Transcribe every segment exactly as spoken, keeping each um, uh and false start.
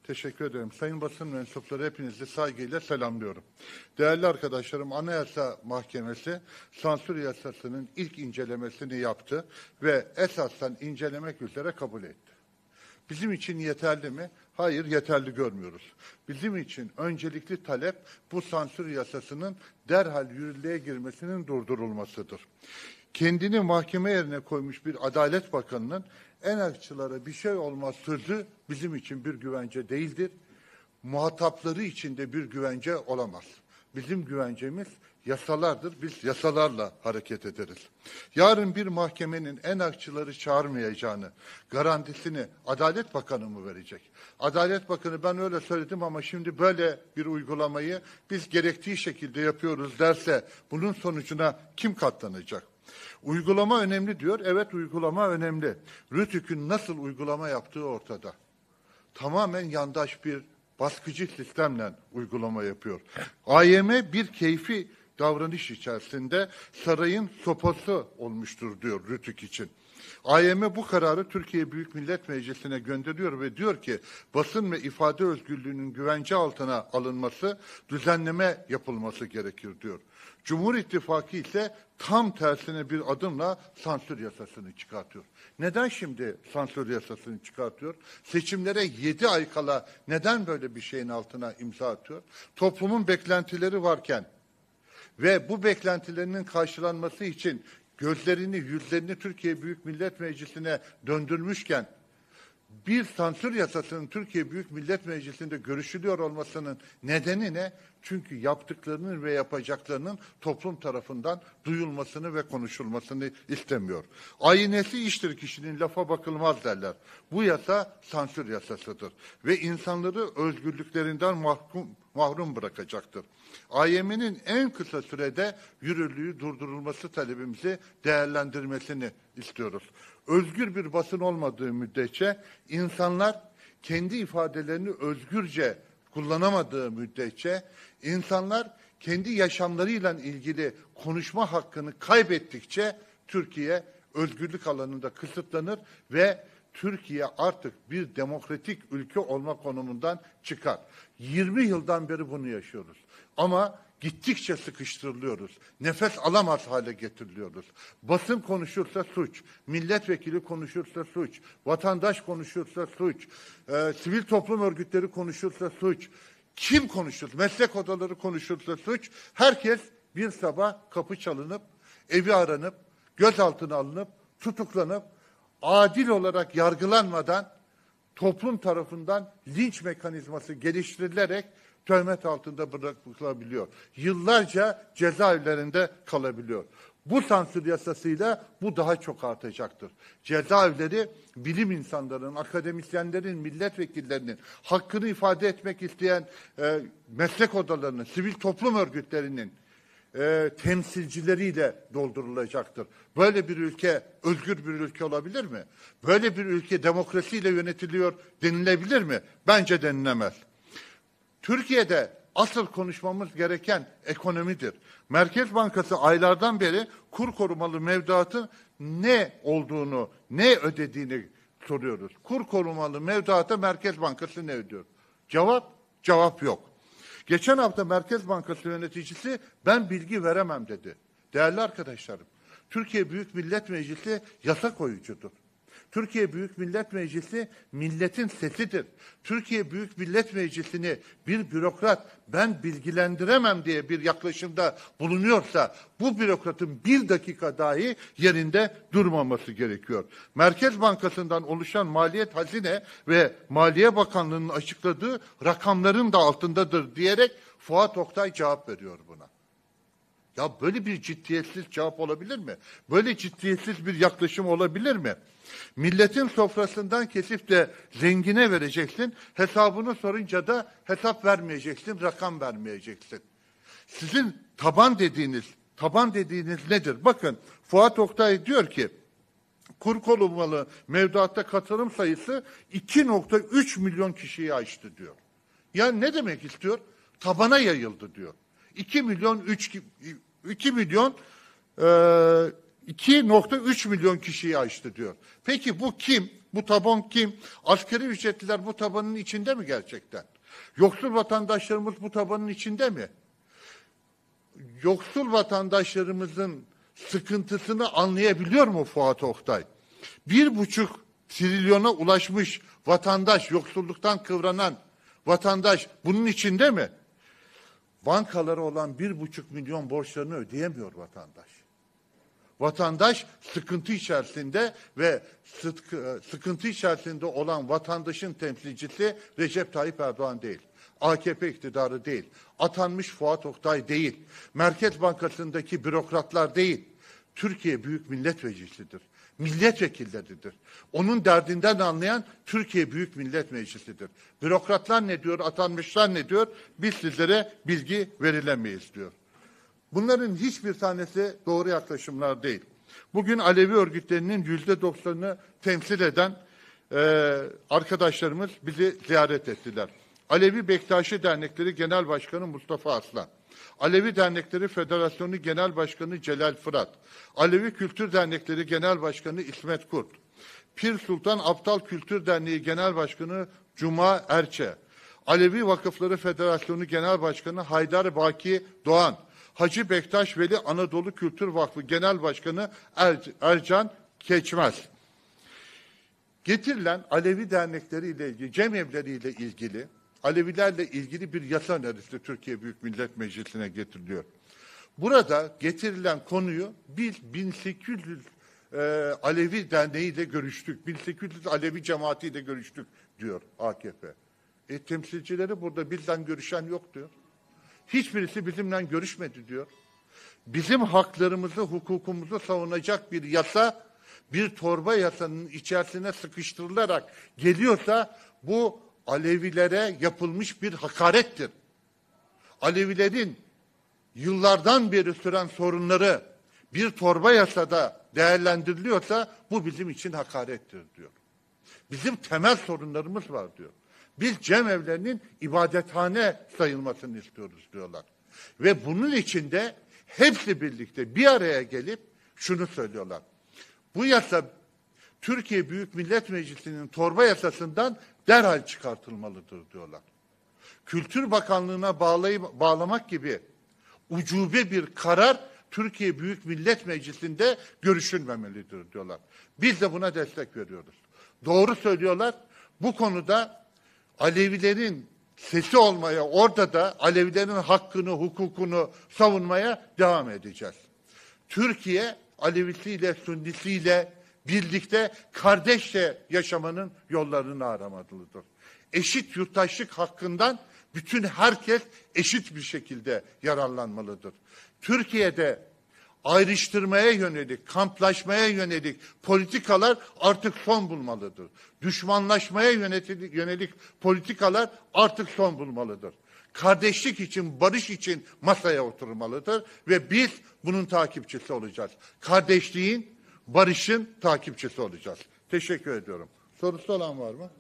Teşekkür ederim. Sayın basın mensupları, hepinizi saygıyla selamlıyorum. Değerli arkadaşlarım, Anayasa Mahkemesi sansür yasasının ilk incelemesini yaptı ve esasen incelemek üzere kabul etti. Bizim için yeterli mi? Hayır, yeterli görmüyoruz. Bizim için öncelikli talep bu sansür yasasının derhal yürürlüğe girmesinin durdurulmasıdır. Kendini mahkeme yerine koymuş bir Adalet Bakanı'nın emlakçılara bir şey olmaz sözü bizim için bir güvence değildir. Muhatapları için de bir güvence olamaz. Bizim güvencemiz yasalardır. Biz yasalarla hareket ederiz. Yarın bir mahkemenin emlakçıları çağırmayacağını garantisini Adalet Bakanı mı verecek? Adalet Bakanı ben öyle söyledim ama şimdi böyle bir uygulamayı biz gerektiği şekilde yapıyoruz derse bunun sonucuna kim katlanacak? Uygulama önemli diyor. Evet, uygulama önemli. RTÜK'ün nasıl uygulama yaptığı ortada. Tamamen yandaş bir baskıcı sistemle uygulama yapıyor. A Y M bir keyfi davranış içerisinde sarayın sopası olmuştur diyor RTÜK için. A Y M bu kararı Türkiye Büyük Millet Meclisi'ne gönderiyor ve diyor ki basın ve ifade özgürlüğünün güvence altına alınması, düzenleme yapılması gerekir diyor. Cumhur İttifakı ise tam tersine bir adımla sansür yasasını çıkartıyor. Neden şimdi sansür yasasını çıkartıyor? Seçimlere yedi ay kala neden böyle bir şeyin altına imza atıyor? Toplumun beklentileri varken ve bu beklentilerinin karşılanması için gözlerini, yüzlerini Türkiye Büyük Millet Meclisi'ne döndürmüşken bir sansür yasasının Türkiye Büyük Millet Meclisi'nde görüşülüyor olmasının nedeni ne? Çünkü yaptıklarının ve yapacaklarının toplum tarafından duyulmasını ve konuşulmasını istemiyor. Aynesi iştir kişinin, lafa bakılmaz derler. Bu yasa sansür yasasıdır ve insanları özgürlüklerinden mahkum, mahrum bırakacaktır. A Y M'nin en kısa sürede yürürlüğü durdurulması talebimizi değerlendirmesini istiyoruz. Özgür bir basın olmadığı müddetçe insanlar kendi ifadelerini özgürce kullanamadığı müddetçe insanlar kendi yaşamlarıyla ilgili konuşma hakkını kaybettikçe Türkiye özgürlük alanında kısıtlanır ve Türkiye artık bir demokratik ülke olma konumundan çıkar. yirmi yıldan beri bunu yaşıyoruz. Ama gittikçe sıkıştırılıyoruz. Nefes alamaz hale getiriliyoruz. Basın konuşursa suç, milletvekili konuşursa suç, vatandaş konuşursa suç, e, sivil toplum örgütleri konuşursa suç, kim konuşur, meslek odaları konuşursa suç, herkes bir sabah kapı çalınıp, evi aranıp, gözaltına alınıp, tutuklanıp, adil olarak yargılanmadan toplum tarafından linç mekanizması geliştirilerek töhmet altında bırakılabiliyor. Yıllarca cezaevlerinde kalabiliyor. Bu sansür yasasıyla bu daha çok artacaktır. Cezaevleri bilim insanlarının, akademisyenlerin, milletvekillerinin, hakkını ifade etmek isteyen e, meslek odalarının, sivil toplum örgütlerinin e, temsilcileriyle doldurulacaktır. Böyle bir ülke özgür bir ülke olabilir mi? Böyle bir ülke demokrasiyle yönetiliyor denilebilir mi? Bence denilemez. Türkiye'de asıl konuşmamız gereken ekonomidir. Merkez Bankası aylardan beri kur korumalı mevduatın ne olduğunu, ne ödediğini soruyoruz. Kur korumalı mevduata Merkez Bankası ne ödüyor? Cevap, cevap yok. Geçen hafta Merkez Bankası yöneticisi ben bilgi veremem dedi. Değerli arkadaşlarım, Türkiye Büyük Millet Meclisi yasa koyucudur. Türkiye Büyük Millet Meclisi milletin sesidir. Türkiye Büyük Millet Meclisi'ni bir bürokrat ben bilgilendiremem diye bir yaklaşımda bulunuyorsa bu bürokratın bir dakika dahi yerinde durmaması gerekiyor. Merkez Bankası'ndan oluşan Maliyet Hazine ve Maliye Bakanlığı'nın açıkladığı rakamların da altındadır diyerek Fuat Oktay cevap veriyor buna. Ya böyle bir ciddiyetsiz cevap olabilir mi? Böyle ciddiyetsiz bir yaklaşım olabilir mi? Milletin sofrasından kesip de zengine vereceksin, hesabını sorunca da hesap vermeyeceksin, rakam vermeyeceksin. Sizin taban dediğiniz, taban dediğiniz nedir? Bakın Fuat Oktay diyor ki, kur korumalı mevduatta katılım sayısı iki nokta üç milyon kişiyi aştı diyor. Yani ne demek istiyor? Tabana yayıldı diyor. iki milyon üç iki milyon e, iki nokta üç milyon kişiyi aştı diyor. Peki bu kim? Bu taban kim? Asgari ücretliler bu tabanın içinde mi gerçekten? Yoksul vatandaşlarımız bu tabanın içinde mi? Yoksul vatandaşlarımızın sıkıntısını anlayabiliyor mu Fuat Oktay? Bir buçuk trilyona ulaşmış vatandaş, yoksulluktan kıvranan vatandaş bunun içinde mi? Bankalara olan bir buçuk milyon borçlarını ödeyemiyor vatandaş. Vatandaş sıkıntı içerisinde ve sıkı, sıkıntı içerisinde olan vatandaşın temsilcisi Recep Tayyip Erdoğan değil. A K P iktidarı değil. Atanmış Fuat Oktay değil. Merkez Bankası'ndaki bürokratlar değil. Türkiye Büyük Millet Meclisi'dir. Milletvekilleridir. Onun derdinden anlayan Türkiye Büyük Millet Meclisi'dir. Bürokratlar ne diyor, atanmışlar ne diyor? Biz sizlere bilgi verilemeyiz diyor. Bunların hiçbir tanesi doğru yaklaşımlar değil. Bugün Alevi örgütlerinin yüzde doksanını temsil eden e, arkadaşlarımız bizi ziyaret ettiler. Alevi Bektaşi Dernekleri Genel Başkanı Mustafa Aslan, Alevi Dernekleri Federasyonu Genel Başkanı Celal Fırat, Alevi Kültür Dernekleri Genel Başkanı İsmet Kurt, Pir Sultan Aptal Kültür Derneği Genel Başkanı Cuma Erçe, Alevi Vakıfları Federasyonu Genel Başkanı Haydar Baki Doğan, Hacı Bektaş Veli Anadolu Kültür Vakfı Genel Başkanı er, Ercan Keçmez. Getirilen Alevi dernekleri ile ilgili, cemevleri ile ilgili, Alevilerle ilgili bir yasa önerisi Türkiye Büyük Millet Meclisi'ne getiriliyor. Burada getirilen konuyu biz bin sekiz yüz e, Alevi Derneği ile görüştük, bin sekiz yüz Alevi Cemaati ile görüştük diyor A K P. E, temsilcileri burada bizden görüşen yok diyor. Hiçbirisi bizimle görüşmedi diyor. Bizim haklarımızı, hukukumuzu savunacak bir yasa, bir torba yasanın içerisine sıkıştırılarak geliyorsa bu Alevilere yapılmış bir hakarettir. Alevilerin yıllardan beri süren sorunları bir torba yasada değerlendiriliyorsa bu bizim için hakarettir diyor. Bizim temel sorunlarımız var diyor. Biz cemevlerinin ibadethane sayılmasını istiyoruz diyorlar. Ve bunun içinde hepsi birlikte bir araya gelip şunu söylüyorlar. Bu yasa Türkiye Büyük Millet Meclisi'nin torba yasasından derhal çıkartılmalıdır diyorlar. Kültür Bakanlığı'na bağlayıp, bağlamak gibi ucube bir karar Türkiye Büyük Millet Meclisi'nde görüşülmemelidir diyorlar. Biz de buna destek veriyoruz. Doğru söylüyorlar. Bu konuda Alevilerin sesi olmaya, orada da Alevilerin hakkını, hukukunu savunmaya devam edeceğiz. Türkiye Alevisiyle, Sünnisiyle birlikte kardeşçe yaşamanın yollarını aramalıdır. Eşit yurttaşlık hakkından bütün herkes eşit bir şekilde yararlanmalıdır. Türkiye'de ayrıştırmaya yönelik, kamplaşmaya yönelik politikalar artık son bulmalıdır. Düşmanlaşmaya yönelik, yönelik politikalar artık son bulmalıdır. Kardeşlik için, barış için masaya oturmalıdır ve biz bunun takipçisi olacağız. Kardeşliğin, barışın takipçisi olacağız. Teşekkür ediyorum. Sorusu olan var mı?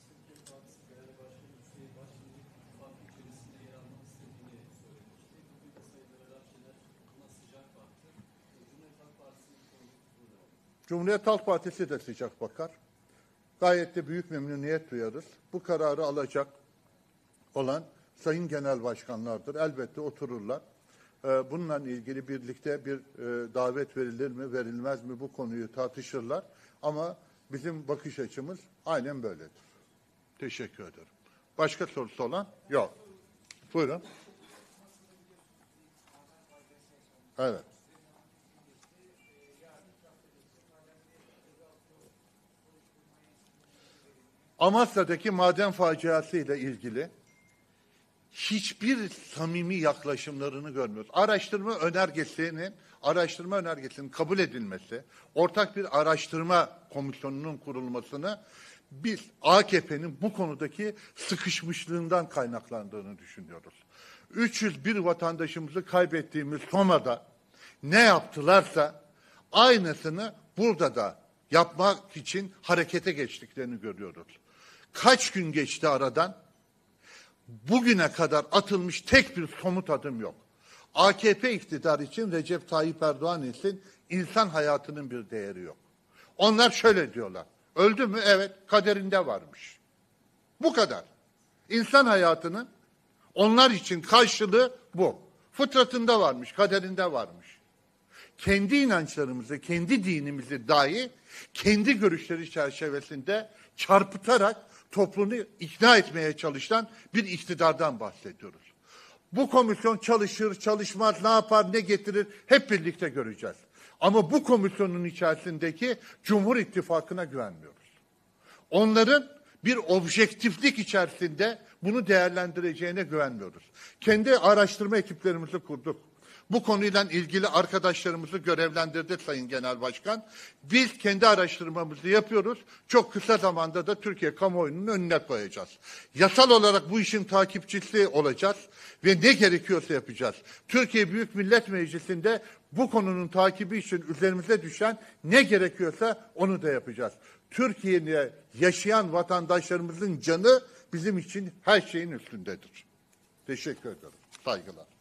Cumhuriyet Halk Partisi de sıcak bakar. Gayet de büyük memnuniyet duyarız. Bu kararı alacak olan sayın genel başkanlardır. Elbette otururlar. Bununla ilgili birlikte bir davet verilir mi, verilmez mi bu konuyu tartışırlar. Ama bizim bakış açımız aynen böyledir. Teşekkür ederim. Başka sorusu olan? Yok. Buyurun. Evet. Amasya'daki maden faciası ile ilgili hiçbir samimi yaklaşımlarını görmüyoruz. Araştırma önergesinin, araştırma önergesinin kabul edilmesi, ortak bir araştırma komisyonunun kurulmasını biz A K P'nin bu konudaki sıkışmışlığından kaynaklandığını düşünüyoruz. üç yüz bir vatandaşımızı kaybettiğimiz Soma'da ne yaptılarsa aynısını burada da yapmak için harekete geçtiklerini görüyoruz. Kaç gün geçti aradan? Bugüne kadar atılmış tek bir somut adım yok. A K P iktidarı için, Recep Tayyip Erdoğan için insan hayatının bir değeri yok. Onlar şöyle diyorlar. Öldü mü? Evet, kaderinde varmış. Bu kadar. İnsan hayatının onlar için karşılığı bu. Fıtratında varmış, kaderinde varmış. Kendi inançlarımızı, kendi dinimizi dahi kendi görüşleri çerçevesinde çarpıtarak toplumu ikna etmeye çalışan bir iktidardan bahsediyoruz. Bu komisyon çalışır, çalışmaz, ne yapar, ne getirir hep birlikte göreceğiz. Ama bu komisyonun içerisindeki Cumhur İttifakı'na güvenmiyoruz. Onların bir objektiflik içerisinde bunu değerlendireceğine güvenmiyoruz. Kendi araştırma ekiplerimizi kurduk. Bu konuyla ilgili arkadaşlarımızı görevlendirdi Sayın Genel Başkan. Biz kendi araştırmamızı yapıyoruz. Çok kısa zamanda da Türkiye kamuoyunun önüne koyacağız. Yasal olarak bu işin takipçisi olacağız ve ne gerekiyorsa yapacağız. Türkiye Büyük Millet Meclisi'nde bu konunun takibi için üzerimize düşen ne gerekiyorsa onu da yapacağız. Türkiye'de yaşayan vatandaşlarımızın canı bizim için her şeyin üstündedir. Teşekkür ederim. Saygılar.